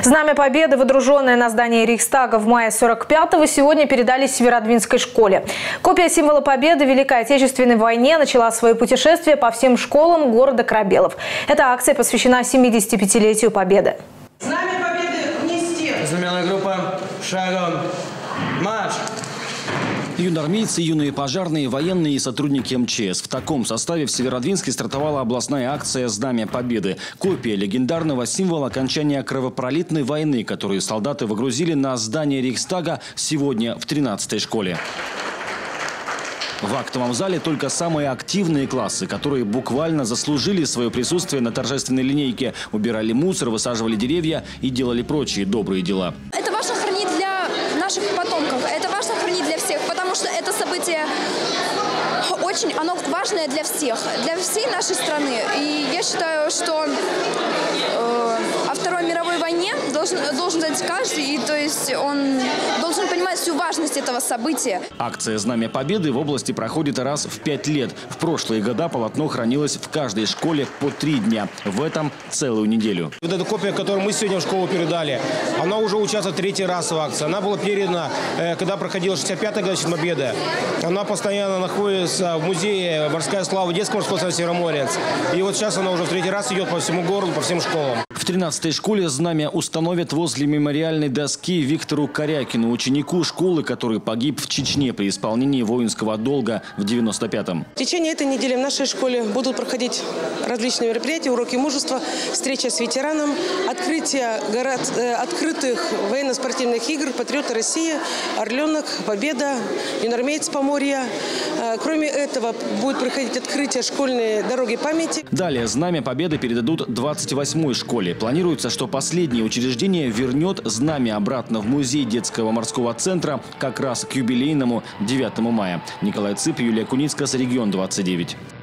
Знамя Победы, водруженное на здание Рейхстага в мае 45-го, сегодня передали Северодвинской школе. Копия символа Победы в Великой Отечественной войне начала свое путешествие по всем школам города Корабелов. Эта акция посвящена 75-летию Победы. Знамя Победы внести. Знаменная группа шагом марш. Юноармейцы, юные пожарные, военные и сотрудники МЧС. В таком составе в Северодвинске стартовала областная акция «Знамя Победы». Копия легендарного символа окончания кровопролитной войны, которую солдаты выгрузили на здание Рейхстага сегодня в 13-й школе. В актовом зале только самые активные классы, которые буквально заслужили свое присутствие на торжественной линейке. Убирали мусор, высаживали деревья и делали прочие добрые дела. Это важно хранить для наших потомков, это важно хранить для всех, потому что это событие оно важное для всех, для всей нашей страны. И я считаю, что о Второй мировой войне должен знать каждый, и то есть он должен понимать всю важность этого события. Акция «Знамя Победы» в области проходит раз в 5 лет. В прошлые года полотно хранилось в каждой школе по 3 дня. В этом целую неделю. Вот эта копия, которую мы сегодня в школу передали, она уже участвует 3-й раз в акции. Она была передана, когда проходила 65-я годовщина Победы. Она постоянно находится в музее «Морская слава» детского морского центра Североморец. И вот сейчас она уже в 3-й раз идет по всему городу, по всем школам. В 13-й школе знамя установят возле мемориальной доски Виктору Корякину, ученику школы, который погиб в Чечне при исполнении воинского долга в 95-м. В течение этой недели в нашей школе будут проходить различные мероприятия, уроки мужества, встреча с ветераном, открытие открытых военно-спортивных игр «Патриоты России», «Орленок», «Победа», «Юноармеец Поморья». Кроме этого, будет проходить открытие школьной дороги памяти. Далее знамя Победы передадут 28-й школе. Планируется, что последнее учреждение вернет знамя обратно в музей детского морского центра как раз к юбилейному 9 мая. Николай Цып, Юлия Куницкая, Регион 29.